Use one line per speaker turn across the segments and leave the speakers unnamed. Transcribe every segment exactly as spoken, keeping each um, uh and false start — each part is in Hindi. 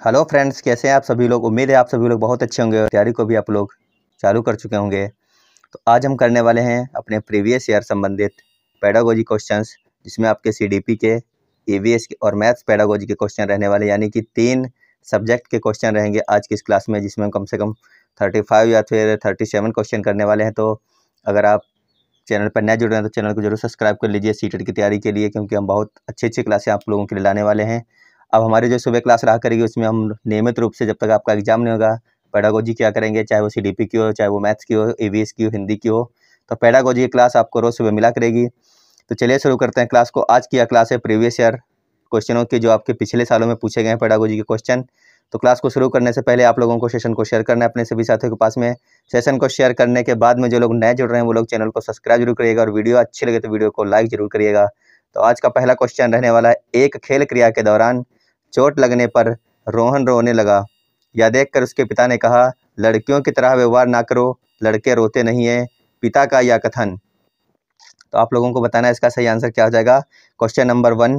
हेलो फ्रेंड्स, कैसे हैं आप सभी लोग। उम्मीद है आप सभी लोग बहुत अच्छे होंगे और तैयारी को भी आप लोग चालू कर चुके होंगे। तो आज हम करने वाले हैं अपने प्रीवियस ईयर संबंधित पेडागोजी क्वेश्चंस, जिसमें आपके सीडीपी के, ईवीएस के और मैथ्स पेडागोजी के क्वेश्चन रहने वाले, यानी कि तीन सब्जेक्ट के क्वेश्चन रहेंगे आज की इस क्लास में, जिसमें हम कम से कम पैंतीस या फिर सैंतीस क्वेश्चन करने वाले हैं। तो अगर आप चैनल पर नए जुड़ रहे हैं तो चैनल को जरूर सब्सक्राइब कर लीजिए सीटेट की तैयारी के लिए, क्योंकि हम बहुत अच्छी अच्छी क्लासें आप लोगों के लिए लाने वाले हैं। अब हमारी जो सुबह क्लास रहा करेगी उसमें हम नियमित रूप से, जब तक आपका एग्जाम नहीं होगा, पेडागोजी क्या करेंगे, चाहे वो सीडीपी की हो, चाहे वो मैथ्स की हो, ईवीएस की हो, हिंदी की हो। तो पेडागोजी की क्लास आपको रोज सुबह मिला करेगी। तो चलिए शुरू करते हैं क्लास को। आज की यह क्लास है प्रीवियस ईयर क्वेश्चनों की, जो आपके पिछले सालों में पूछे गए हैं पेडागोजी के क्वेश्चन। तो क्लास को शुरू करने से पहले आप लोगों को सेशन को शेयर करना है अपने सभी साथियों के पास में। सेशन को शेयर करने के बाद में जो लोग नए जुड़ रहे हैं वो लोग चैनल को सब्सक्राइब जरूर करिएगा, और वीडियो अच्छी लगे तो वीडियो को लाइक जरूर करिएगा। तो आज का पहला क्वेश्चन रहने वाला है, एक खेल क्रिया के दौरान चोट लगने पर रोहन रोने लगा। यह देखकर उसके पिता ने कहा, लड़कियों की तरह व्यवहार ना करो, लड़के रोते नहीं हैं। पिता का यह कथन। तो आप लोगों को बताना है इसका सही आंसर क्या हो जाएगा। क्वेश्चन नंबर वन,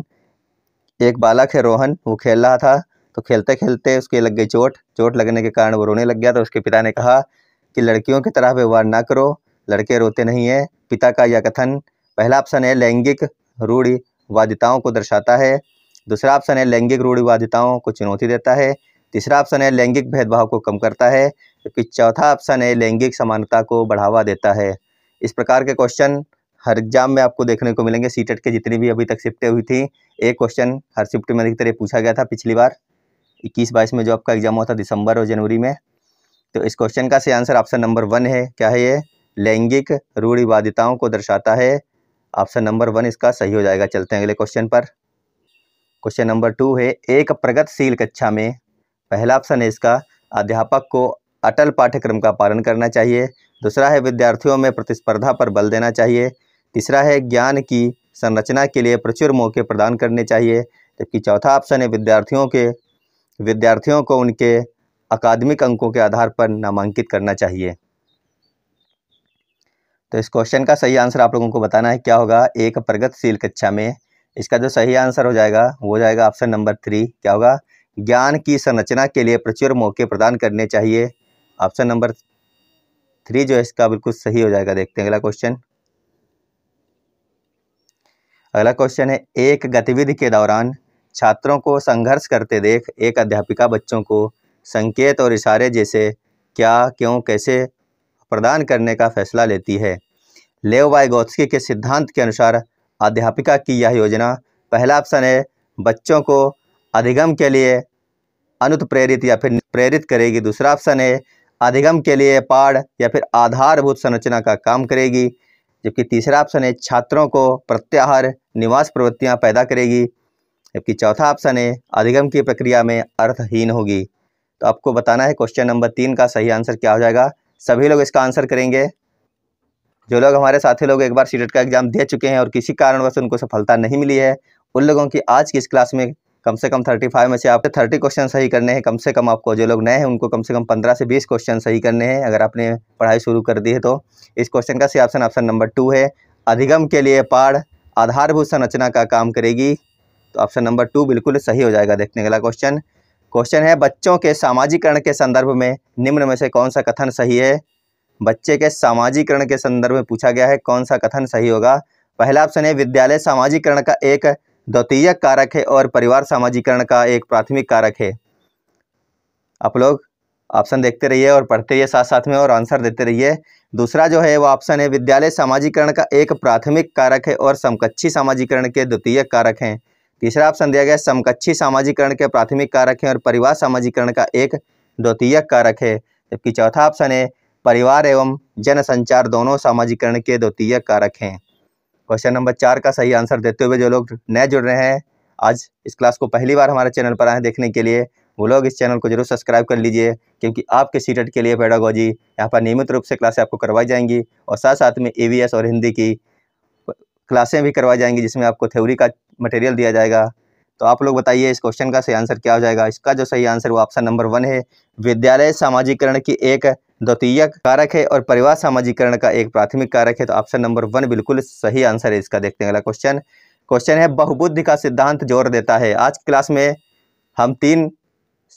एक बालक है रोहन, वो खेल रहा था, तो खेलते खेलते उसके लग गई चोट। चोट लगने के कारण वो रोने लग गया। तो उसके पिता ने कहा कि लड़कियों की तरह व्यवहार ना करो, लड़के रोते नहीं हैं। पिता का यह कथन, पहला ऑप्शन है लैंगिक रूढ़िवादिताओं को दर्शाता है। दूसरा ऑप्शन है लैंगिक रूढ़िवादिताओं को चुनौती देता है। तीसरा ऑप्शन है लैंगिक भेदभाव को कम करता है। जबकि चौथा ऑप्शन है लैंगिक समानता को बढ़ावा देता है। इस प्रकार के क्वेश्चन हर एग्जाम में आपको देखने को मिलेंगे। सीटेट के जितनी भी अभी तक शिफ्टें हुई थी, एक क्वेश्चन हर शिफ्ट में अधिकतर पूछा गया था पिछली बार इक्कीस बाईस में, जो आपका एग्जाम हुआ था दिसंबर और जनवरी में। तो इस क्वेश्चन का सही आंसर ऑप्शन नंबर वन है। क्या है ये? लैंगिक रूढ़िवादिताओं को दर्शाता है। ऑप्शन नंबर वन इसका सही हो जाएगा। चलते हैं अगले क्वेश्चन पर। क्वेश्चन नंबर टू है, एक प्रगतिशील कक्षा में, पहला ऑप्शन है इसका, अध्यापक को अटल पाठ्यक्रम का पालन करना चाहिए। दूसरा है विद्यार्थियों में प्रतिस्पर्धा पर बल देना चाहिए। तीसरा है ज्ञान की संरचना के लिए प्रचुर मौके प्रदान करने चाहिए। जबकि चौथा ऑप्शन है विद्यार्थियों के विद्यार्थियों को उनके अकादमिक अंकों के आधार पर नामांकित करना चाहिए। तो इस क्वेश्चन का सही आंसर आप लोगों को बताना है क्या होगा। एक प्रगतिशील कक्षा में, इसका जो सही आंसर हो जाएगा वो हो जाएगा ऑप्शन नंबर थ्री। क्या होगा? ज्ञान की संरचना के लिए प्रचुर मौके प्रदान करने चाहिए। ऑप्शन नंबर थ्री जो है इसका बिल्कुल सही हो जाएगा। देखते हैं अगला क्वेश्चन। अगला क्वेश्चन है, एक गतिविधि के दौरान छात्रों को संघर्ष करते देख एक अध्यापिका बच्चों को संकेत और इशारे जैसे क्या, क्यों, कैसे प्रदान करने का फैसला लेती है। लेव वाइगोत्स्की के सिद्धांत के अनुसार अध्यापिका की यह योजना, पहला ऑप्शन है बच्चों को अधिगम के लिए अनुत्प्रेरित या फिर प्रेरित करेगी। दूसरा ऑप्शन है अधिगम के लिए पाठ या फिर आधारभूत संरचना का काम करेगी। जबकि तीसरा ऑप्शन है छात्रों को प्रत्याहार निवास प्रवृत्तियां पैदा करेगी। जबकि चौथा ऑप्शन है अधिगम की प्रक्रिया में अर्थहीन होगी। तो आपको बताना है क्वेश्चन नंबर तीन का सही आंसर क्या हो जाएगा। सभी लोग इसका आंसर करेंगे। जो लोग हमारे साथी लोग एक बार सीटेट का एग्जाम दे चुके हैं और किसी कारणवश उनको सफलता नहीं मिली है, उन लोगों की आज की इस क्लास में कम से कम पैंतीस में से आपको तीस क्वेश्चन सही करने हैं। कम से कम आपको, जो लोग नए हैं उनको कम से कम पंद्रह से बीस क्वेश्चन सही करने हैं अगर आपने पढ़ाई शुरू कर दी है तो। इस क्वेश्चन का सही ऑप्शन ऑप्शन नंबर टू है, अधिगम के लिए पाठ आधारभूत संरचना का काम करेगी। तो ऑप्शन नंबर टू बिल्कुल सही हो जाएगा। देखने अगला क्वेश्चन। क्वेश्चन है, बच्चों के सामाजिकरण के संदर्भ में निम्न में से कौन सा कथन सही है। बच्चे के सामाजिकरण के संदर्भ में पूछा गया है, कौन सा कथन सही होगा। पहला ऑप्शन है विद्यालय सामाजिकरण का एक द्वितीयक कारक है और परिवार सामाजिकरण का एक प्राथमिक कारक है। आप लोग ऑप्शन देखते रहिए और पढ़ते रहिए साथ साथ में और आंसर देते रहिए। दूसरा जो है वो ऑप्शन है विद्यालय सामाजिकरण का एक प्राथमिक कारक है और समकक्षी सामाजिकरण के द्वितीयक कारक हैं। तीसरा ऑप्शन दिया गया समकक्षी सामाजिकरण के प्राथमिक कारक हैं और परिवार सामाजिकरण का एक द्वितीयक कारक है। जबकि चौथा ऑप्शन है परिवार एवं जनसंचार दोनों सामाजिकरण के द्वितीयक कारक हैं। क्वेश्चन नंबर चार का सही आंसर देते हुए जो लोग नए जुड़ रहे हैं, आज इस क्लास को पहली बार हमारे चैनल पर आए देखने के लिए, वो लोग इस चैनल को जरूर सब्सक्राइब कर लीजिए, क्योंकि आपके सीटेट के लिए पेडागोजी यहाँ पर नियमित रूप से क्लासें आपको करवाई जाएंगी और साथ साथ में ईवीएस और हिंदी की क्लासें भी करवाई जाएंगी, जिसमें आपको थ्योरी का मटेरियल दिया जाएगा। तो आप लोग बताइए इस क्वेश्चन का सही आंसर क्या हो जाएगा। इसका जो सही आंसर वो ऑप्शन नंबर वन है, विद्यालय सामाजिकरण की एक द्वितीयक कारक है और परिवार सामाजिकरण का एक प्राथमिक कारक है। तो ऑप्शन नंबर वन बिल्कुल सही आंसर है इसका। देखते हैं अगला क्वेश्चन। क्वेश्चन है, बहुबुद्धि का सिद्धांत जोर देता है। आज की क्लास में हम तीन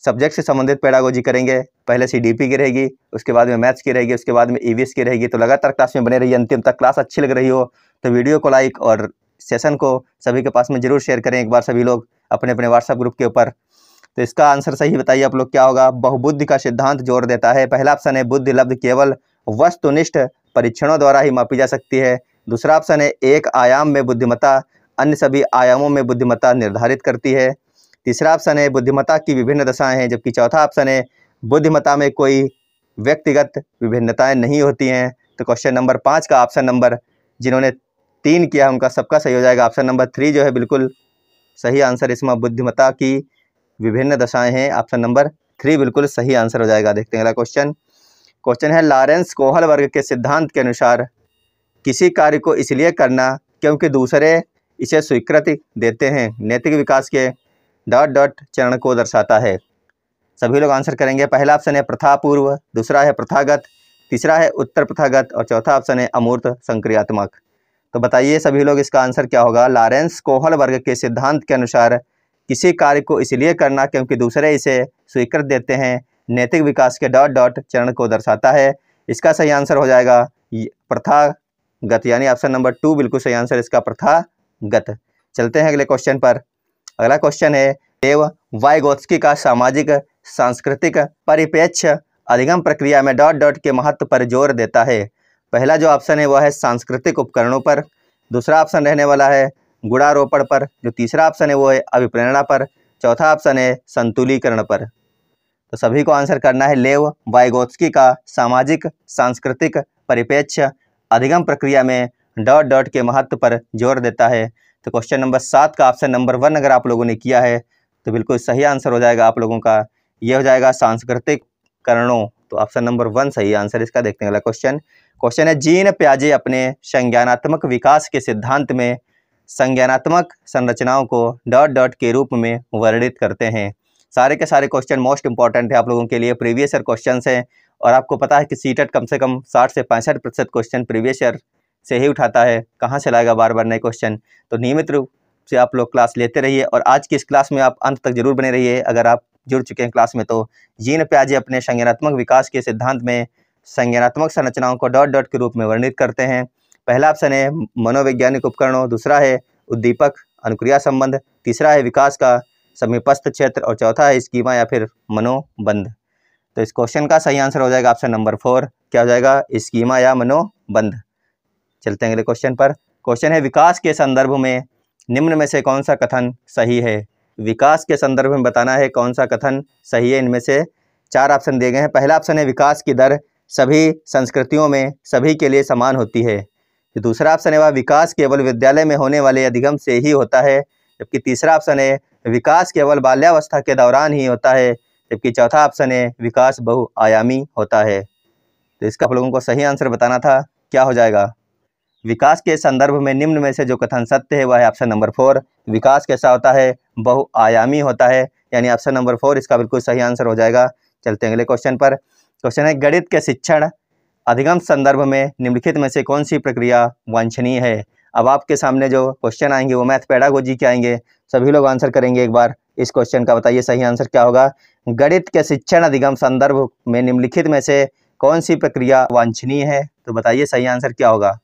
सब्जेक्ट से संबंधित पेडागोजी करेंगे। पहले सीडीपी की रहेगी, उसके बाद में मैथ्स की रहेगी, उसके बाद में ईवीएस की रहेगी। तो लगातार क्लास में बने रहिए, अंतिम तक। क्लास अच्छी लग रही हो तो वीडियो को लाइक और सेशन को सभी के पास में जरूर शेयर करें एक बार सभी लोग अपने अपने व्हाट्सएप ग्रुप के ऊपर। तो इसका आंसर सही बताइए आप लोग क्या होगा। बहुबुद्धि का सिद्धांत जोर देता है। पहला ऑप्शन है बुद्धि लब्ध केवल वस्तुनिष्ठ परीक्षणों द्वारा ही मापी जा सकती है। दूसरा ऑप्शन है एक आयाम में बुद्धिमत्ता अन्य सभी आयामों में बुद्धिमत्ता निर्धारित करती है। तीसरा ऑप्शन है बुद्धिमत्ता की विभिन्न दशाएं हैं। जबकि चौथा ऑप्शन है बुद्धिमत्ता में कोई व्यक्तिगत विभिन्नताएं नहीं होती हैं। तो क्वेश्चन नंबर पाँच का ऑप्शन नंबर जिन्होंने तीन किया उनका सबका सही हो जाएगा। ऑप्शन नंबर थ्री जो है बिल्कुल सही आंसर, इसमें बुद्धिमत्ता की विभिन्न दशाएं हैं। ऑप्शन नंबर थ्री बिल्कुल सही आंसर हो जाएगा। देखते हैं अगला क्वेश्चन। क्वेश्चन है लॉरेंस कोहल वर्ग के सिद्धांत के अनुसार किसी कार्य को इसलिए करना क्योंकि दूसरे इसे स्वीकृति देते हैं नैतिक विकास के डॉट डॉट चरण को दर्शाता है। सभी लोग आंसर करेंगे। पहला ऑप्शन है प्रथा पूर्व, दूसरा है प्रथागत, तीसरा है उत्तर प्रथागत और चौथा ऑप्शन है अमूर्त संक्रियात्मक। तो बताइए सभी लोग इसका आंसर क्या होगा। लॉरेंस कोहल वर्ग के सिद्धांत के अनुसार किसी कार्य को इसलिए करना क्योंकि दूसरे इसे स्वीकृत देते हैं नैतिक विकास के डॉट डॉट चरण को दर्शाता है। इसका सही आंसर हो जाएगा प्रथागत, यानी ऑप्शन नंबर टू बिल्कुल सही आंसर इसका प्रथागत। चलते हैं अगले क्वेश्चन पर। अगला क्वेश्चन है लेव वाइगोत्स्की का सामाजिक सांस्कृतिक परिप्रेक्ष्य अधिगम प्रक्रिया में डॉट डॉट के महत्व पर जोर देता है। पहला जो ऑप्शन है वह है सांस्कृतिक उपकरणों पर, दूसरा ऑप्शन रहने वाला है गुणारोपण पर, जो तीसरा ऑप्शन है वो है अभिप्रेरणा पर, चौथा ऑप्शन है संतुलीकरण पर। तो सभी को आंसर करना है। लेव वाइगोत्स्की का सामाजिक सांस्कृतिक परिप्रेक्ष्य अधिगम प्रक्रिया में डॉट डॉट के महत्व पर जोर देता है। तो क्वेश्चन नंबर सात का ऑप्शन नंबर वन अगर आप लोगों ने किया है तो बिल्कुल सही आंसर हो जाएगा आप लोगों का। ये हो जाएगा सांस्कृतिक कारणों। तो ऑप्शन नंबर वन सही आंसर इसका। देखते हैं अगला क्वेश्चन। क्वेश्चन है जीन प्याजे अपने संज्ञानात्मक विकास के सिद्धांत में संज्ञानात्मक संरचनाओं को डॉट डॉट के रूप में वर्णित करते हैं। सारे के सारे क्वेश्चन मोस्ट इंपॉर्टेंट है आप लोगों के लिए, प्रीवियस ईयर क्वेश्चन हैं। और आपको पता है कि सीटेट कम से कम साठ से पैंसठ प्रतिशत क्वेश्चन प्रीवियस ईयर से ही उठाता है, कहाँ से लाएगा बार बार नए क्वेश्चन। तो नियमित रूप से आप लोग क्लास लेते रहिए और आज की इस क्लास में आप अंत तक जरूर बने रहिए। अगर आप जुड़ चुके हैं क्लास में तो जीन प्याजे अपने संज्ञानात्मक विकास के सिद्धांत में संज्ञानात्मक संरचनाओं को डॉट डॉट के रूप में वर्णित करते हैं। पहला ऑप्शन है मनोवैज्ञानिक उपकरणों, दूसरा है उद्दीपक अनुक्रिया संबंध, तीसरा है विकास का समीपस्थ क्षेत्र और चौथा है स्कीमा या फिर मनोबंध। तो इस क्वेश्चन का सही आंसर हो जाएगा ऑप्शन नंबर फोर। क्या हो जाएगा? स्कीमा या मनोबंध। चलते हैं अगले क्वेश्चन पर। क्वेश्चन है विकास के संदर्भ में निम्न में से कौन सा कथन सही है। विकास के संदर्भ में बताना है कौन सा कथन सही है। इनमें से चार ऑप्शन दिए गए हैं। पहला ऑप्शन है विकास की दर सभी संस्कृतियों में सभी के लिए समान होती है। दूसरा ऑप्शन है वह विकास केवल विद्यालय में होने वाले अधिगम से ही होता है। जबकि तीसरा ऑप्शन है विकास केवल बाल्यावस्था के दौरान ही होता है। जबकि चौथा ऑप्शन है विकास बहुआयामी होता है। तो इसका आप लोगों को सही आंसर बताना था। क्या हो जाएगा? विकास के संदर्भ में निम्न में से जो कथन सत्य है वह है ऑप्शन नंबर फोर। विकास कैसा होता है? बहुआयामी होता है, यानी ऑप्शन नंबर फोर इसका बिल्कुल सही आंसर हो जाएगा। चलते हैं अगले क्वेश्चन पर। क्वेश्चन है गणित के शिक्षण अधिगम संदर्भ में निम्नलिखित में से कौन सी प्रक्रिया वांछनीय है। अब आपके सामने जो क्वेश्चन आएंगे वो मैथ पेडागोजी के आएंगे। सभी लोग आंसर करेंगे एक बार इस क्वेश्चन का। बताइए सही आंसर क्या होगा। गणित के शिक्षण अधिगम संदर्भ में निम्नलिखित में से कौन सी प्रक्रिया वांछनीय है। तो बताइए सही आंसर क्या होगा।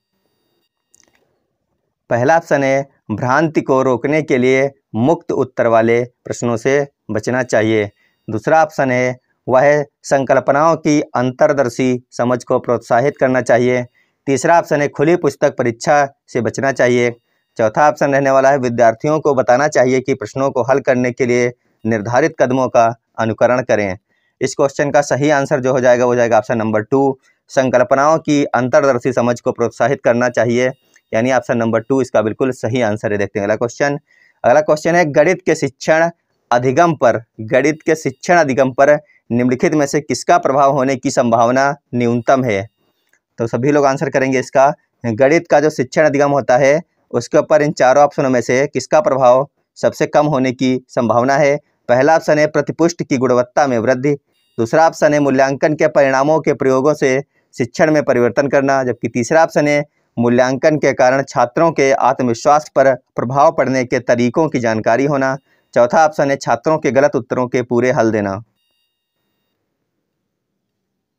पहला ऑप्शन है भ्रांति को रोकने के लिए मुक्त उत्तर वाले प्रश्नों से बचना चाहिए। दूसरा ऑप्शन है वह संकल्पनाओं की अंतर्दर्शी समझ को प्रोत्साहित करना चाहिए। तीसरा ऑप्शन है खुली पुस्तक परीक्षा से बचना चाहिए। चौथा ऑप्शन रहने वाला है विद्यार्थियों को बताना चाहिए कि प्रश्नों को हल करने के लिए निर्धारित कदमों का अनुकरण करें। इस क्वेश्चन का सही आंसर जो हो जाएगा वो जाएगा ऑप्शन नंबर टू। संकल्पनाओं की अंतर्दर्शी समझ को प्रोत्साहित करना चाहिए, यानी ऑप्शन नंबर टू इसका बिल्कुल सही आंसर है। देखते हैं अगला क्वेश्चन। अगला क्वेश्चन है गणित के शिक्षण अधिगम पर गणित के शिक्षण अधिगम पर निम्नलिखित में से किसका प्रभाव होने की संभावना न्यूनतम है। तो सभी लोग आंसर करेंगे इसका। गणित का जो शिक्षण अधिगम होता है उसके ऊपर इन चारों ऑप्शनों में से किसका प्रभाव सबसे कम होने की संभावना है। पहला ऑप्शन है प्रतिपुष्टि की गुणवत्ता में वृद्धि। दूसरा ऑप्शन है मूल्यांकन के परिणामों के प्रयोगों से शिक्षण में परिवर्तन करना। जबकि तीसरा ऑप्शन है मूल्यांकन के कारण छात्रों के आत्मविश्वास पर प्रभाव पड़ने के तरीकों की जानकारी होना। चौथा ऑप्शन है छात्रों के गलत उत्तरों के पूरे हल देना।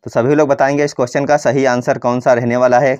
तो सभी लोग बताएंगे इस क्वेश्चन का सही आंसर कौन सा रहने वाला है।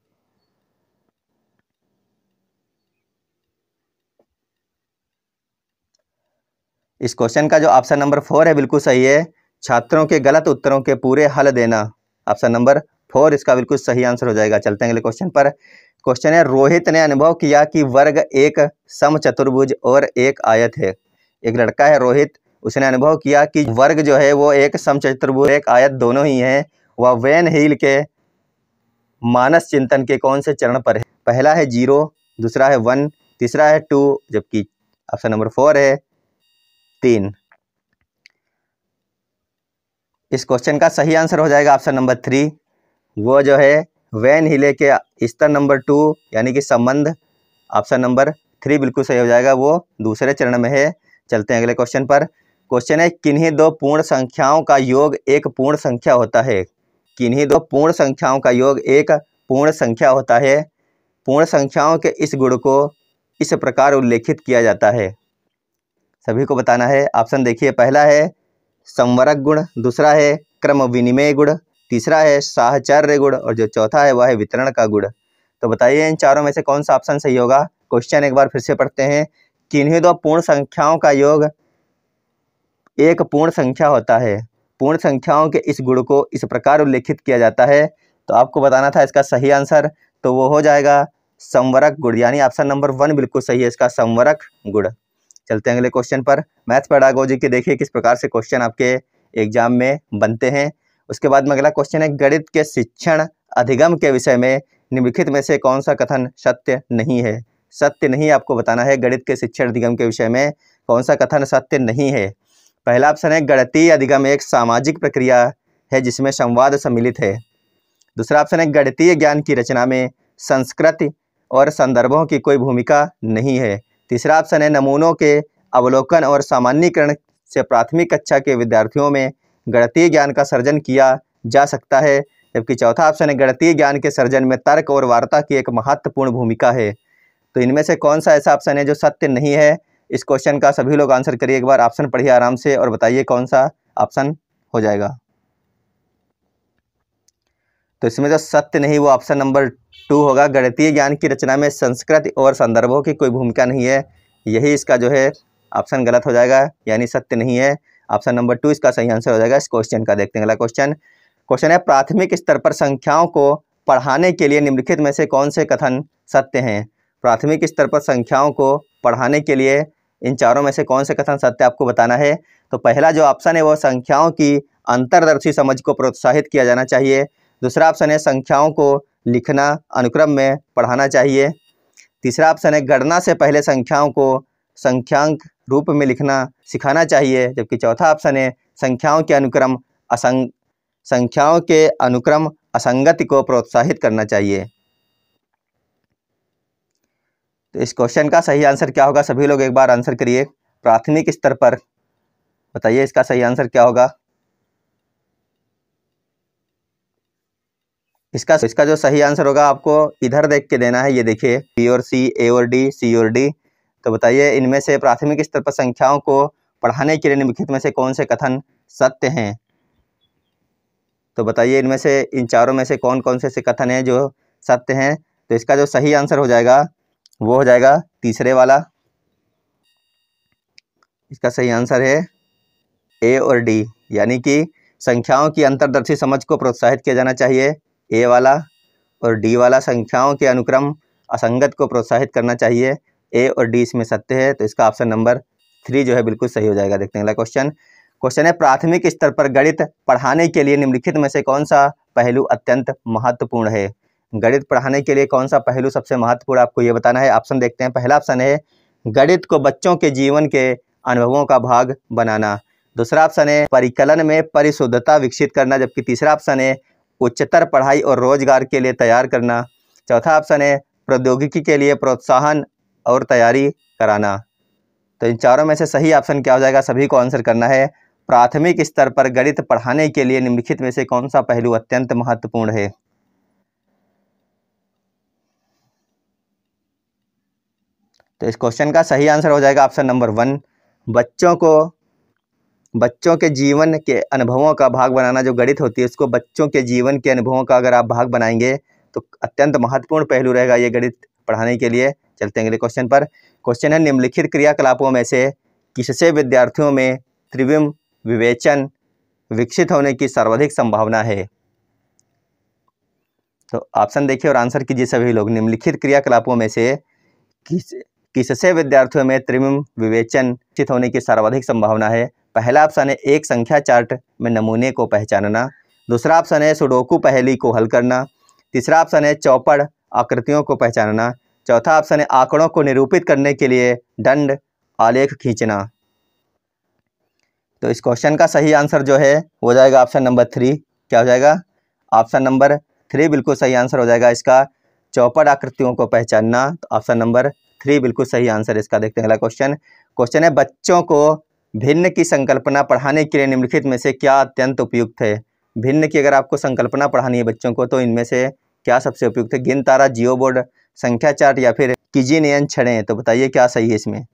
इस क्वेश्चन का जो ऑप्शन नंबर फोर है बिल्कुल सही है। छात्रों के गलत उत्तरों के पूरे हल देना, ऑप्शन नंबर फोर इसका बिल्कुल सही आंसर हो जाएगा। चलते हैं अगले क्वेश्चन पर। क्वेश्चन है, रोहित ने अनुभव किया कि वर्ग एक समचतुर्भुज और एक आयत है। एक लड़का है रोहित, उसने अनुभव किया कि वर्ग जो है वो एक समचतुर्भुज एक आयत दोनों ही है। वह वैन हील के मानस चिंतन के कौन से चरण पर है? पहला है जीरो, दूसरा है वन, तीसरा है टू, जबकि ऑप्शन नंबर फोर है तीन। इस क्वेश्चन का सही आंसर हो जाएगा ऑप्शन नंबर थ्री। वो जो है वैन हिले के स्तर नंबर टू यानी कि संबंध, ऑप्शन नंबर थ्री बिल्कुल सही हो जाएगा, वो दूसरे चरण में है। चलते हैं अगले क्वेश्चन पर। क्वेश्चन है, किन्हीं दो पूर्ण संख्याओं का योग एक पूर्ण संख्या होता है? किन्हीं दो पूर्ण संख्याओं का योग एक पूर्ण संख्या होता है। पूर्ण संख्याओं के इस गुण को इस प्रकार उल्लेखित किया जाता है। सभी को बताना है। ऑप्शन देखिए, पहला है संवरक गुण, दूसरा है क्रम विनिमय गुण, तीसरा है साहचर्य गुण और जो चौथा है वह है वितरण का गुण। तो बताइए इन चारों में से कौन सा ऑप्शन सही होगा। क्वेश्चन एक बार फिर से पढ़ते हैं। किन्हीं दो पूर्ण संख्याओं का योग एक पूर्ण संख्या होता है। पूर्ण संख्याओं के इस गुण को इस प्रकार उल्लेखित किया जाता है। तो आपको बताना था इसका सही आंसर, तो वो हो जाएगा संवरक गुण, यानी ऑप्शन नंबर वन बिल्कुल सही है इसका, संवरक गुण। चलते हैं अगले क्वेश्चन पर। मैथ पेडागोजी के देखिए किस प्रकार से क्वेश्चन आपके एग्जाम में बनते हैं। उसके बाद में अगला क्वेश्चन है, गणित के शिक्षण अधिगम के विषय में निम्नलिखित में से कौन सा कथन सत्य नहीं है? सत्य नहीं आपको बताना है। गणित के शिक्षण अधिगम के विषय में कौन सा कथन सत्य नहीं है? पहला ऑप्शन है, गणितीय अधिगम एक सामाजिक प्रक्रिया है जिसमें संवाद सम्मिलित है। दूसरा ऑप्शन है, गणितीय ज्ञान की रचना में संस्कृति और संदर्भों की कोई भूमिका नहीं है। तीसरा ऑप्शन है, नमूनों के अवलोकन और सामान्यीकरण से प्राथमिक कक्षा के विद्यार्थियों में गणितीय ज्ञान का सर्जन किया जा सकता है। जबकि चौथा ऑप्शन है, गणितीय ज्ञान के सर्जन में तर्क और वार्ता की एक महत्वपूर्ण भूमिका है। तो इनमें से कौन सा ऐसा ऑप्शन है जो सत्य नहीं है? इस क्वेश्चन का सभी लोग आंसर करिए, एक बार ऑप्शन पढ़िए आराम से और बताइए कौन सा ऑप्शन हो जाएगा। तो इसमें जो सत्य नहीं वो ऑप्शन नंबर टू होगा। गणितीय ज्ञान की रचना में संस्कृति और संदर्भों की कोई भूमिका नहीं है, यही इसका जो है ऑप्शन गलत हो जाएगा, यानी सत्य नहीं है। ऑप्शन नंबर टू इसका सही आंसर हो जाएगा इस क्वेश्चन का। देखते हैं अगला क्वेश्चन। क्वेश्चन है, प्राथमिक स्तर पर संख्याओं को पढ़ाने के लिए निम्नलिखित में से कौन से कथन सत्य हैं? प्राथमिक स्तर पर संख्याओं को पढ़ाने के लिए इन चारों में से कौन से कथन सत्य आपको बताना है। तो पहला जो ऑप्शन है वो संख्याओं की अंतर्दर्शी समझ को प्रोत्साहित किया जाना चाहिए। दूसरा ऑप्शन है, संख्याओं को लिखना अनुक्रम में पढ़ाना चाहिए। तीसरा ऑप्शन है, गणना से पहले संख्याओं को संख्यांक रूप में लिखना सिखाना चाहिए। जबकि चौथा ऑप्शन है, संख्याओं के अनुक्रम असंग संख्याओं के अनुक्रम असंगति को प्रोत्साहित करना चाहिए। तो इस क्वेश्चन का सही आंसर क्या होगा? सभी लोग एक बार आंसर करिए। प्राथमिक स्तर पर बताइए इसका सही आंसर क्या होगा। इसका इसका जो सही आंसर होगा आपको इधर देख के देना है, ये देखिए बी और सी, ए और डी, सी और डी। तो बताइए इनमें से प्राथमिक स्तर पर संख्याओं को पढ़ाने के लिए निम्नलिखित में से कौन से कथन सत्य हैं? तो बताइए इनमें से इन चारों में से कौन कौन से से कथन हैं जो सत्य हैं। तो इसका जो सही आंसर हो जाएगा वो हो जाएगा तीसरे वाला। इसका सही आंसर है ए और डी, यानी कि संख्याओं की अंतर्दर्शी समझ को प्रोत्साहित किया जाना चाहिए, ए वाला। और डी वाला, संख्याओं के अनुक्रम असंगत को प्रोत्साहित करना चाहिए, ए और डी इसमें सत्य है। तो इसका ऑप्शन नंबर थ्री जो है बिल्कुल सही हो जाएगा। देखते हैं अगला क्वेश्चन। क्वेश्चन है, प्राथमिक स्तर पर गणित पढ़ाने के लिए निम्नलिखित में से कौन सा पहलू अत्यंत महत्वपूर्ण है? गणित पढ़ाने के लिए कौन सा पहलू सबसे महत्वपूर्ण आपको ये बताना है। ऑप्शन देखते हैं। पहला ऑप्शन है, गणित को बच्चों के जीवन के अनुभवों का भाग बनाना। दूसरा ऑप्शन है, परिकलन में परिशुद्धता विकसित करना। जबकि तीसरा ऑप्शन है, उच्चतर पढ़ाई और रोजगार के लिए तैयार करना। चौथा ऑप्शन है, प्रौद्योगिकी के लिए प्रोत्साहन और तैयारी कराना। तो इन चारों में से सही ऑप्शन क्या हो जाएगा? सभी को आंसर करना है। प्राथमिक स्तर पर गणित पढ़ाने के लिए निम्नलिखित में से कौन सा पहलू अत्यंत महत्वपूर्ण है? तो इस क्वेश्चन का सही आंसर हो जाएगा ऑप्शन नंबर वन, बच्चों को बच्चों के जीवन के अनुभवों का भाग बनाना जो गणित होती है उसको बच्चों के जीवन के अनुभवों का अगर आप भाग बनाएंगे तो अत्यंत महत्वपूर्ण पहलू रहेगा ये गणित पढ़ाने के लिए। चलते हैं अगले क्वेश्चन पर। क्वेश्चन है, निम्नलिखित क्रियाकलापों में से किससे विद्यार्थियों में त्रिविम विवेचन विकसित होने की सर्वाधिक संभावना है? तो ऑप्शन देखिए और आंसर कीजिए सभी लोग। निम्नलिखित क्रियाकलापों में से किस किससे विद्यार्थियों में त्रिविम विवेचन विकसित होने की सर्वाधिक संभावना है? पहला ऑप्शन है एक संख्या चार्ट में नमूने को पहचानना। दूसरा ऑप्शन है सुडोकू पहेली को हल करना। तीसरा ऑप्शन है चौपड़ आकृतियों को पहचानना। चौथा ऑप्शन है आंकड़ों को निरूपित करने के लिए दंड आलेख खींचना। तो इस क्वेश्चन का सही आंसर जो है हो जाएगा ऑप्शन नंबर थ्री। क्या हो जाएगा? ऑप्शन नंबर थ्री बिल्कुल सही आंसर हो जाएगा इसका, चौपड़ आकृतियों को पहचानना। तो ऑप्शन नंबर थ्री बिल्कुल सही आंसर इसका। देखते हैं अगला क्वेश्चन। क्वेश्चन है, बच्चों को भिन्न की संकल्पना पढ़ाने के लिए निम्नलिखित में से क्या अत्यंत उपयुक्त है? भिन्न की अगर आपको संकल्पना पढ़ानी है बच्चों को तो इनमें से क्या सबसे उपयुक्त है? गिन तारा, जियो बोर्ड, संख्या चार्ट या फिर कीजिनियन छड़ें। तो बताइए क्या सही है इसमें?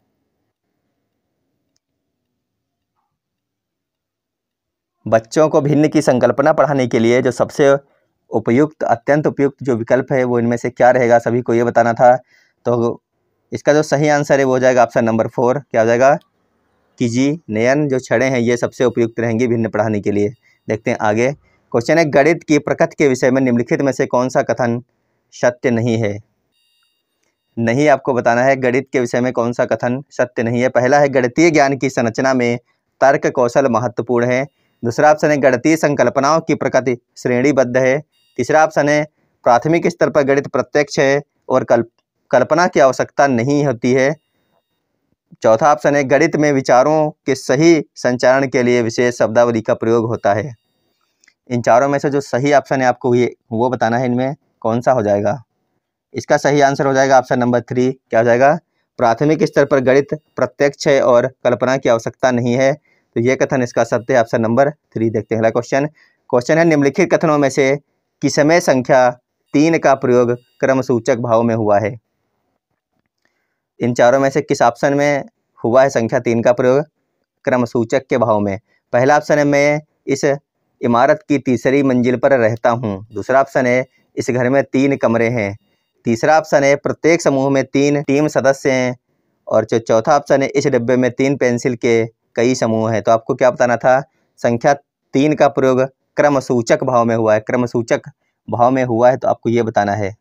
बच्चों को भिन्न की संकल्पना पढ़ाने के लिए जो सबसे उपयुक्त अत्यंत उपयुक्त जो विकल्प है वो इनमें से क्या रहेगा, सभी को ये बताना था। तो इसका जो सही आंसर है वो हो जाएगा ऑप्शन नंबर फोर। क्या हो जाएगा? कीजिनियन जो छड़ें हैं ये सबसे उपयुक्त रहेंगी भिन्न पढ़ाने के लिए। देखते हैं आगे। क्वेश्चन है, गणित की प्रकृति के विषय में निम्नलिखित में से कौन सा कथन सत्य नहीं है? नहीं आपको बताना है गणित के विषय में कौन सा कथन सत्य नहीं है। पहला है गणितीय ज्ञान की संरचना में तर्क कौशल महत्वपूर्ण है। दूसरा ऑप्शन है गणितीय संकल्पनाओं की प्रकृति श्रेणीबद्ध है। तीसरा ऑप्शन है प्राथमिक स्तर पर गणित प्रत्यक्ष है और कल्प कल्पना की आवश्यकता नहीं होती है। चौथा ऑप्शन है गणित में विचारों के सही संचारण के लिए विशेष शब्दावली का प्रयोग होता है। इन चारों में से जो सही ऑप्शन है आपको ये वो बताना है इनमें कौन सा हो जाएगा। इसका सही आंसर हो जाएगा ऑप्शन नंबर थ्री। क्या हो जाएगा? प्राथमिक स्तर पर गणित प्रत्यक्ष है और कल्पना की आवश्यकता नहीं है। तो ये कथन इसका सत्य है, ऑप्शन नंबर थ्री। देखते हैं अगला क्वेश्चन। क्वेश्चन है, निम्नलिखित कथनों में से किसमें संख्या तीन का प्रयोग क्रमसूचक भाव में हुआ है? इन चारों में से किस ऑप्शन में हुआ है संख्या तीन का प्रयोग क्रमसूचक के भाव में? पहला ऑप्शन है मैं इस इमारत की तीसरी मंजिल पर रहता हूँ। दूसरा ऑप्शन है इस घर में तीन कमरे हैं। तीसरा ऑप्शन है प्रत्येक समूह में तीन टीम सदस्य हैं। और जो चौथा ऑप्शन है इस डिब्बे में तीन पेंसिल के कई समूह हैं। तो आपको क्या बताना था? संख्या तीन का प्रयोग क्रमसूचक भाव में हुआ है, क्रमसूचक भाव में हुआ है तो आपको ये बताना है।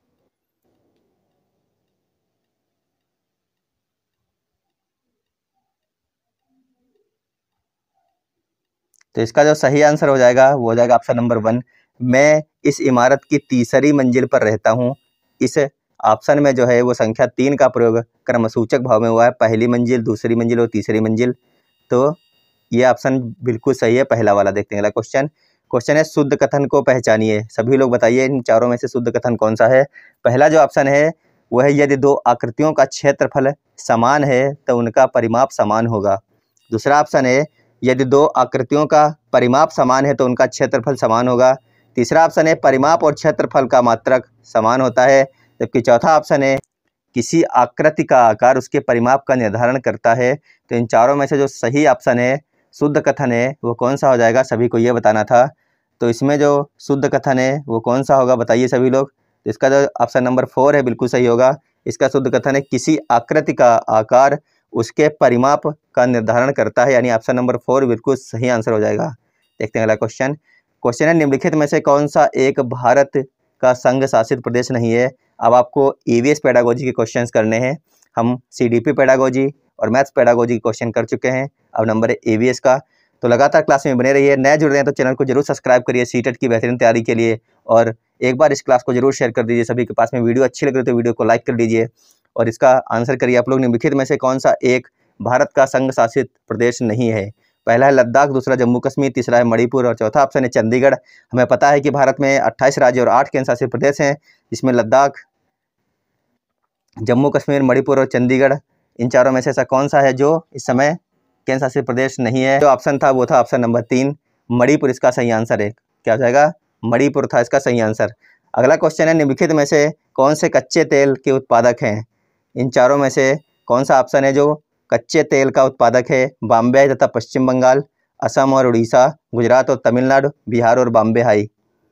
तो इसका जो सही आंसर हो जाएगा वो हो जाएगा ऑप्शन नंबर वन। मैं इस इमारत की तीसरी मंजिल पर रहता हूँ। इस ऑप्शन में जो है वो संख्या तीन का प्रयोग क्रमसूचक भाव में हुआ है, पहली मंजिल, दूसरी मंजिल और तीसरी मंजिल। तो ये ऑप्शन बिल्कुल सही है, पहला वाला। देखते हैं अगला क्वेश्चन। क्वेश्चन है, शुद्ध कथन को पहचानिए। सभी लोग बताइए इन चारों में से शुद्ध कथन कौन सा है? पहला जो ऑप्शन है वह है यदि दो आकृतियों का क्षेत्रफल समान है तो उनका परिमाप समान होगा। दूसरा ऑप्शन है यदि दो आकृतियों का परिमाप समान है तो उनका क्षेत्रफल समान होगा। तीसरा ऑप्शन है परिमाप और क्षेत्रफल का मात्रक समान होता है। जबकि चौथा ऑप्शन है किसी आकृति का आकार उसके परिमाप का निर्धारण करता है। तो इन चारों में से जो सही ऑप्शन है शुद्ध कथन है वो कौन सा हो जाएगा, सभी को ये बताना था। तो इसमें जो शुद्ध कथन है वो कौन सा होगा बताइए सभी लोग। तो इसका जो ऑप्शन नंबर फोर है बिल्कुल सही होगा। इसका शुद्ध कथन है किसी आकृति का आकार उसके परिमाप का निर्धारण करता है, यानी ऑप्शन नंबर फोर बिल्कुल सही आंसर हो जाएगा। देखते हैं अगला क्वेश्चन। क्वेश्चन है, निम्नलिखित में से कौन सा एक भारत का संघ शासित प्रदेश नहीं है? अब आपको ईवीएस पेडागोजी के क्वेश्चंस करने हैं। हम सीडीपी पेडागोजी और मैथ्स पेडागोजी के क्वेश्चन कर चुके हैं, अब नंबर है ईवीएस का। तो लगातार क्लास में बने रहिए। नए जुड़ रहे हैं तो चैनल को जरूर सब्सक्राइब करिए सीटेट की बेहतरीन तैयारी के लिए। और एक बार इस क्लास को जरूर शेयर कर दीजिए सभी के पास में। वीडियो अच्छी लग रही तो वीडियो को लाइक कर दीजिए और इसका आंसर करिए आप लोग। निम्नलिखित में से कौन सा एक भारत का संघ शासित प्रदेश नहीं है? पहला है लद्दाख, दूसरा जम्मू कश्मीर, तीसरा है मणिपुर और चौथा ऑप्शन है चंडीगढ़। हमें पता है कि भारत में अट्ठाईस राज्य और आठ केंद्र शासित प्रदेश हैं, जिसमें लद्दाख, जम्मू कश्मीर, मणिपुर और चंडीगढ़, इन चारों में से ऐसा कौन सा है जो इस समय केंद्र शासित प्रदेश नहीं है? जो ऑप्शन था वो था ऑप्शन नंबर तीन, मणिपुर इसका सही आंसर है। क्या हो जाएगा? मणिपुर था इसका सही आंसर। अगला क्वेश्चन है, निम्नलिखित में से कौन से कच्चे तेल के उत्पादक हैं? इन चारों में से कौन सा ऑप्शन है जो कच्चे तेल का उत्पादक है बॉम्बे तथा पश्चिम बंगाल, असम और उड़ीसा, गुजरात और तमिलनाडु, बिहार और बॉम्बे हाई।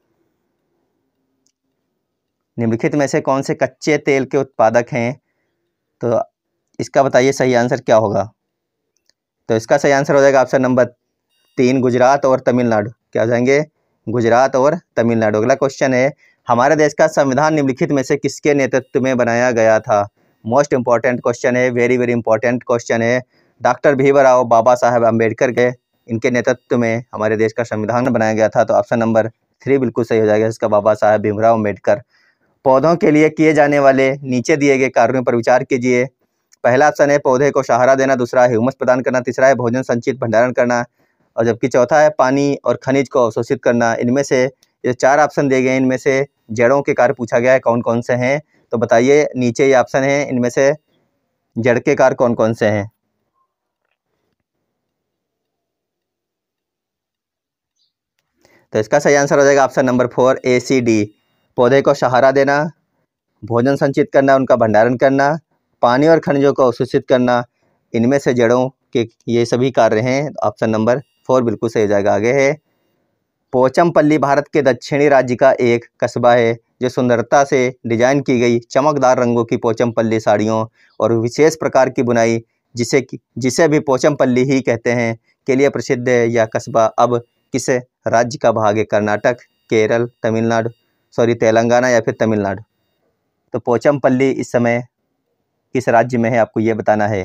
निम्नलिखित में से कौन से कच्चे तेल के उत्पादक हैं? तो इसका बताइए सही आंसर क्या होगा। तो इसका सही आंसर हो जाएगा ऑप्शन नंबर तीन, गुजरात और तमिलनाडु। क्या हो जाएंगे? गुजरात और तमिलनाडु। अगला क्वेश्चन है, हमारे देश का संविधान निम्नलिखित में से किसके नेतृत्व में बनाया गया था? मोस्ट इंपॉर्टेंट क्वेश्चन है, वेरी वेरी इंपॉर्टेंट क्वेश्चन है। डॉक्टर भीमराव बाबा साहेब अम्बेडकर के इनके नेतृत्व में हमारे देश का संविधान बनाया गया था। तो ऑप्शन नंबर थ्री बिल्कुल सही हो जाएगा, इसका बाबा साहेब भीमराव अम्बेडकर। पौधों के लिए किए जाने वाले नीचे दिए गए कार्यों पर विचार कीजिए। पहला ऑप्शन है पौधे को सहारा देना, दूसरा है ह्यूमस प्रदान करना, तीसरा है भोजन संचित भंडारण करना, और जबकि चौथा है पानी और खनिज को अवशोषित करना। इनमें से ये चार ऑप्शन दिए गए, इनमें से जड़ों के कार्य पूछा गया है कौन कौन से हैं। तो बताइए, नीचे ये ऑप्शन है, इनमें से जड़ के कार्य कौन कौन से हैं? तो इसका सही आंसर हो जाएगा option number four, A C D. पौधे को सहारा देना, भोजन संचित करना, उनका भंडारण करना, पानी और खनिजों को अवशोषित करना, इनमें से जड़ों के ये सभी कार्य हैं। ऑप्शन नंबर फोर बिल्कुल सही हो जाएगा। आगे है, पोचमपल्ली भारत के दक्षिणी राज्य का एक कस्बा है जो सुंदरता से डिजाइन की गई चमकदार रंगों की पोचमपल्ली साड़ियों और विशेष प्रकार की बुनाई, जिसे जिसे भी पोचमपल्ली ही कहते हैं, के लिए प्रसिद्ध है। यह कस्बा अब किस राज्य का भाग है? कर्नाटक, केरल, तमिलनाडु, सॉरी तेलंगाना या फिर तमिलनाडु। तो पोचमपल्ली इस समय किस राज्य में है, आपको ये बताना है।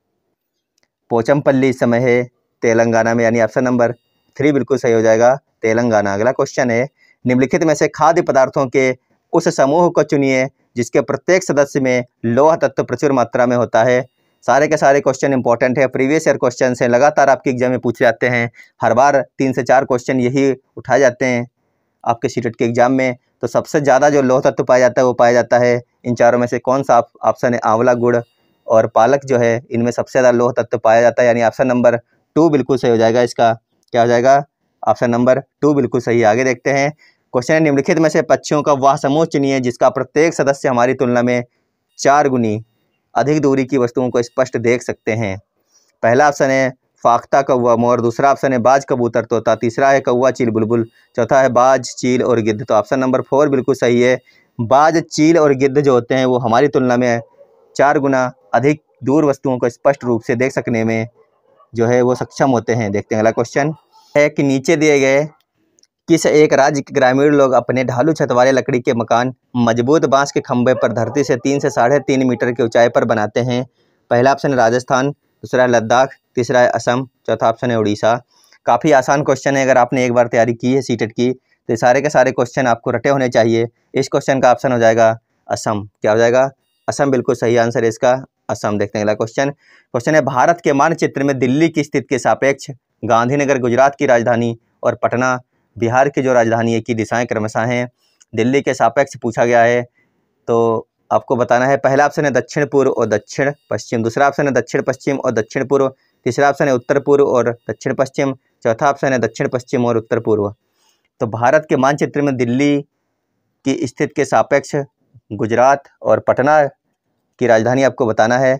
पोचमपल्ली इस समय है तेलंगाना में, यानी ऑप्शन नंबर थ्री बिल्कुल सही हो जाएगा, तेलंगाना। अगला क्वेश्चन है, निम्नलिखित में से खाद्य पदार्थों के उस समूह को चुनिए जिसके प्रत्येक सदस्य में लौह तत्व प्रचुर मात्रा में होता है। सारे के सारे क्वेश्चन इंपॉर्टेंट है, प्रीवियस ईयर क्वेश्चन हैं, लगातार आपके एग्जाम में पूछे जाते हैं। हर बार तीन से चार क्वेश्चन यही उठाए जाते हैं आपके सीटेट के एग्जाम में। तो सबसे ज़्यादा जो लौह तत्व पाया जाता है वो पाया जाता है इन चारों में से कौन सा? ऑप्शन है आंवला, गुड़ और पालक जो है, इनमें सबसे ज़्यादा लौह तत्व पाया जाता है, यानी ऑप्शन नंबर टू बिल्कुल सही हो जाएगा। इसका क्या हो जाएगा? ऑप्शन नंबर टू बिल्कुल सही। आगे देखते हैं, क्वेश्चन है, निम्नलिखित में से पक्षियों का वह समूह चुनिए जिसका प्रत्येक सदस्य हमारी तुलना में चार गुनी अधिक दूरी की वस्तुओं को स्पष्ट देख सकते हैं। पहला ऑप्शन है फाख्ता कौवा मोर, दूसरा ऑप्शन है बाज कबूतर तोता, तीसरा है कौवा चील बुलबुल, चौथा है बाज चील और गिद्ध। तो ऑप्शन नंबर फोर बिल्कुल सही है। बाज चील और गिद्ध जो होते हैं वो हमारी तुलना में चार गुना अधिक दूर वस्तुओं को स्पष्ट रूप से देख सकने में जो है वो सक्षम होते हैं। देखते हैं अगला क्वेश्चन है कि नीचे दिए गए किस एक राज्य के ग्रामीण लोग अपने ढालू छत वाले लकड़ी के मकान मजबूत बांस के खंभे पर धरती से तीन से साढ़े तीन मीटर की ऊंचाई पर बनाते हैं? पहला ऑप्शन है राजस्थान, दूसरा है लद्दाख, तीसरा है असम, चौथा ऑप्शन है उड़ीसा। काफ़ी आसान क्वेश्चन है, अगर आपने एक बार तैयारी की है सीटेट की तो सारे के सारे क्वेश्चन आपको रटे होने चाहिए। इस क्वेश्चन का ऑप्शन हो जाएगा असम। क्या हो जाएगा? असम बिल्कुल सही आंसर है इसका, असम। देखते हैं अगला क्वेश्चन। क्वेश्चन है, भारत के मानचित्र में दिल्ली की स्थिति के सापेक्ष गांधीनगर गुजरात की राजधानी और पटना बिहार की जो राजधानी है की दिशाएं क्रमशः हैं। दिल्ली के सापेक्ष पूछा गया है, तो आपको बताना है। पहला ऑप्शन है दक्षिण पूर्व और दक्षिण पश्चिम, दूसरा ऑप्शन है दक्षिण पश्चिम और दक्षिण पूर्व, तीसरा ऑप्शन है उत्तर पूर्व और दक्षिण पश्चिम, चौथा ऑप्शन है दक्षिण पश्चिम और उत्तर पूर्व। तो भारत के मानचित्र में दिल्ली की स्थिति के सापेक्ष गुजरात और पटना की राजधानी आपको बताना है।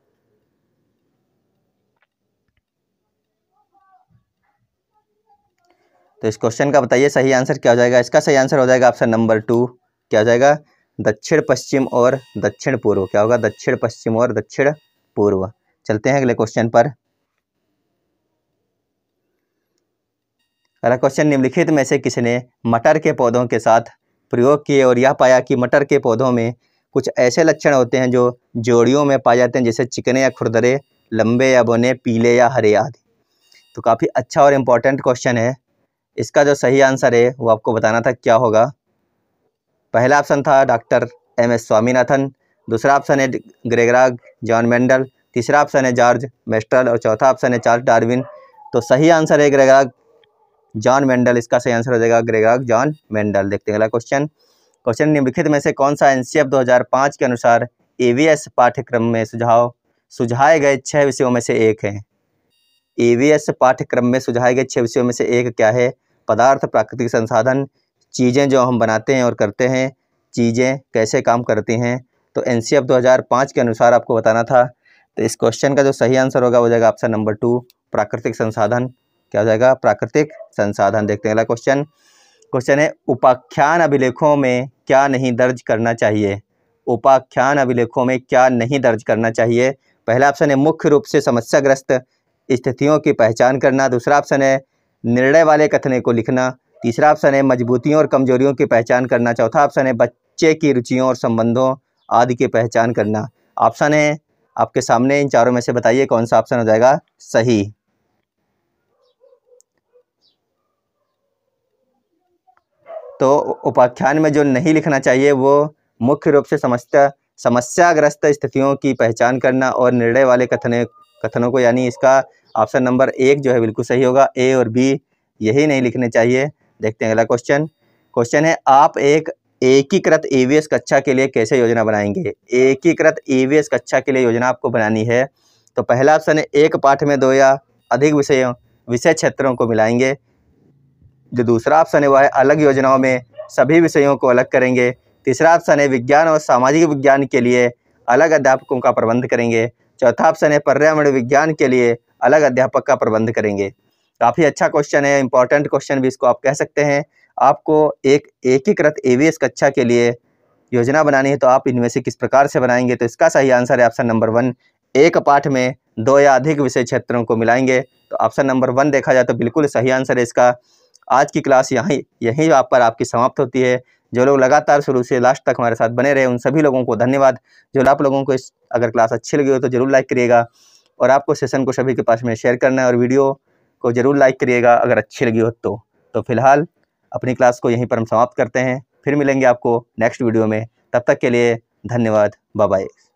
तो इस क्वेश्चन का बताइए सही आंसर क्या हो जाएगा। इसका सही आंसर हो जाएगा ऑप्शन नंबर टू। क्या हो जाएगा? दक्षिण पश्चिम और दक्षिण पूर्व। क्या होगा? दक्षिण पश्चिम और दक्षिण पूर्व। चलते हैं अगले क्वेश्चन पर। अगला क्वेश्चन, निम्नलिखित में से किसने मटर के पौधों के साथ प्रयोग किए और यह पाया कि मटर के पौधों में कुछ ऐसे लक्षण होते हैं जो जोड़ियों में पाए जाते हैं, जैसे चिकने या खुरदरे, लंबे या बौने, पीले या हरे आदि। तो काफ़ी अच्छा और इम्पोर्टेंट क्वेश्चन है। इसका जो सही आंसर है वो आपको बताना था क्या होगा। पहला ऑप्शन था डॉक्टर एम एस स्वामीनाथन, दूसरा ऑप्शन है ग्रेगराग जॉन मेंडल, तीसरा ऑप्शन है जॉर्ज मेस्ट्रल और चौथा ऑप्शन है चार्ल्स डार्विन। तो सही आंसर है ग्रेगराग जॉन मेंडल। इसका सही आंसर हो जाएगा ग्रेगराग जॉन मेंडल। देखते हैं अगला क्वेश्चन। क्वेश्चन, निम्नलिखित में से कौन सा एनसीएफ दो हज़ार पाँच के अनुसार ईवीएस पाठ्यक्रम में सुझाव सुझाए गए छह विषयों में से एक है? ईवीएस पाठ्यक्रम में सुझाए गए छह विषयों में से एक क्या है? पदार्थ, प्राकृतिक संसाधन, चीज़ें जो हम बनाते हैं और करते हैं, चीज़ें कैसे काम करती हैं। तो एनसीएफ दो हज़ार पाँच के अनुसार आपको बताना था। तो इस क्वेश्चन का जो सही आंसर होगा वो जाएगा ऑप्शन नंबर टू, प्राकृतिक संसाधन। क्या हो जाएगा? प्राकृतिक संसाधन। देखते हैं अगला क्वेश्चन। क्वेश्चन है, उपाख्यान अभिलेखों में क्या नहीं दर्ज करना चाहिए? उपाख्यान अभिलेखों में क्या नहीं दर्ज करना चाहिए? पहला ऑप्शन है मुख्य रूप से समस्याग्रस्त स्थितियों की पहचान करना। दूसरा ऑप्शन है निर्णय वाले कथनों को लिखना। तीसरा ऑप्शन है मजबूतियों और कमजोरियों की पहचान करना। चौथा ऑप्शन है बच्चे की रुचियों और संबंधों आदि की पहचान करना। ऑप्शन है आपके सामने, इन चारों में से बताइए कौन सा ऑप्शन हो जाएगा सही। तो उपाख्यान में जो नहीं लिखना चाहिए वो मुख्य रूप से समस्या समस्याग्रस्त स्थितियों की पहचान करना और निर्णय वाले कथनों कथनों को, यानी इसका ऑप्शन नंबर एक जो है बिल्कुल सही होगा। ए और बी यही नहीं लिखने चाहिए। देखते हैं अगला क्वेश्चन। क्वेश्चन है, आप एक एकीकृत ईवीएस कक्षा के लिए कैसे योजना बनाएंगे? एकीकृत ईवीएस कक्षा के लिए योजना आपको बनानी है तो पहला ऑप्शन है एक पाठ में दो या अधिक विषयों विषय क्षेत्रों को मिलाएंगे। जो दूसरा ऑप्शन है वह है अलग योजनाओं में सभी विषयों को अलग करेंगे। तीसरा ऑप्शन है विज्ञान और सामाजिक विज्ञान के लिए अलग अध्यापकों का प्रबंध करेंगे। चौथा ऑप्शन है पर्यावरण विज्ञान के लिए अलग अध्यापक का प्रबंध करेंगे। काफ़ी अच्छा क्वेश्चन है, इंपॉर्टेंट क्वेश्चन भी इसको आप कह सकते हैं। आपको एक एकीकृत ईवीएस कक्षा के लिए योजना बनानी है तो आप इनमें से किस प्रकार से बनाएंगे? तो इसका सही आंसर है ऑप्शन नंबर वन, एक पाठ में दो या अधिक विषय क्षेत्रों को मिलाएंगे। तो ऑप्शन नंबर वन देखा जाए तो बिल्कुल सही आंसर है इसका। आज की क्लास यहीं यहीं आप पर आपकी समाप्त होती है। जो लोग लगातार शुरू से लास्ट तक हमारे साथ बने रहे उन सभी लोगों को धन्यवाद। जो आप लोगों को इस अगर क्लास अच्छी लगी हो तो जरूर लाइक करिएगा और आपको सेशन को सभी के पास में शेयर करना है और वीडियो को जरूर लाइक करिएगा अगर अच्छी लगी हो तो। तो फिलहाल अपनी क्लास को यहीं पर हम समाप्त करते हैं, फिर मिलेंगे आपको नेक्स्ट वीडियो में। तब तक के लिए धन्यवाद, बाय बाय।